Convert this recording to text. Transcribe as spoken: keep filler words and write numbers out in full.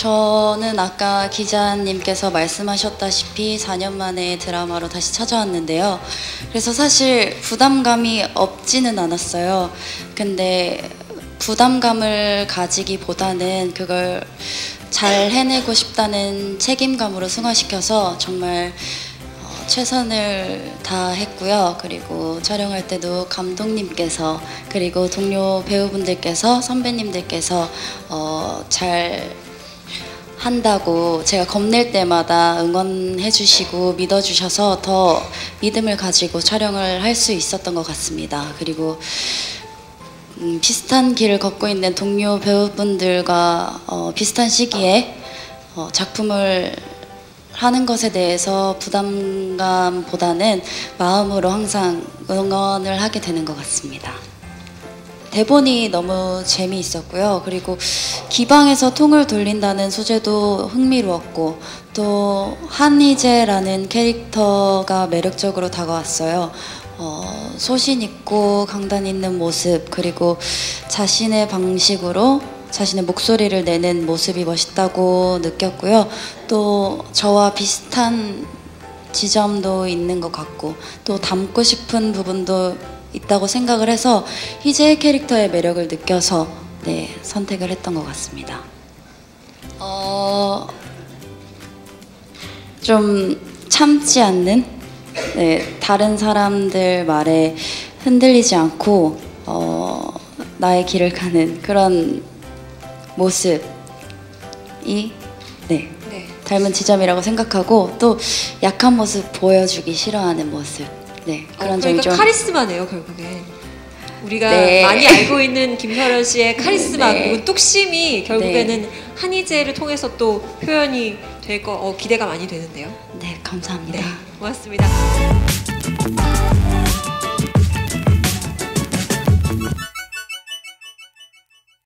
저는 아까 기자님께서 말씀하셨다시피 사 년 만에 드라마로 다시 찾아왔는데요. 그래서 사실 부담감이 없지는 않았어요. 근데 부담감을 가지기보다는 그걸 잘 해내고 싶다는 책임감으로 승화시켜서 정말 어, 최선을 다했고요. 그리고 촬영할 때도 감독님께서 그리고 동료 배우분들께서 선배님들께서 어, 잘 한다고 제가 겁낼 때마다 응원해 주시고 믿어 주셔서 더 믿음을 가지고 촬영을 할 수 있었던 것 같습니다. 그리고 음, 비슷한 길을 걷고 있는 동료 배우분들과 어, 비슷한 시기에 어, 작품을 하는 것에 대해서 부담감보다는 마음으로 항상 응원을 하게 되는 것 같습니다. 대본이 너무 재미있었고요. 그리고 기방에서 통을 돌린다는 소재도 흥미로웠고 또 한희재라는 캐릭터가 매력적으로 다가왔어요. 어, 소신 있고 강단 있는 모습 그리고 자신의 방식으로 자신의 목소리를 내는 모습이 멋있다고 느꼈고요. 또 저와 비슷한 지점도 있는 것 같고 또 닮고 싶은 부분도 있다고 생각을 해서 희재의 캐릭터의 매력을 느껴서 네, 선택을 했던 것 같습니다. 어, 좀 참지 않는 네, 다른 사람들 말에 흔들리지 않고 어, 나의 길을 가는 그런 모습이 네, 네. 닮은 지점이라고 생각하고 또 약한 모습 보여주기 싫어하는 모습 네, 그런 어, 점이 그러니까 좀 카리스마네요 결국에. 우리가 네. 많이 알고 있는 김설현 씨의 카리스마 네. 그리고 뚝심이 결국에는 네. 한희재를 통해서 또 표현이 될 거 어, 기대가 많이 되는데요. 네, 감사합니다. 네, 고맙습니다.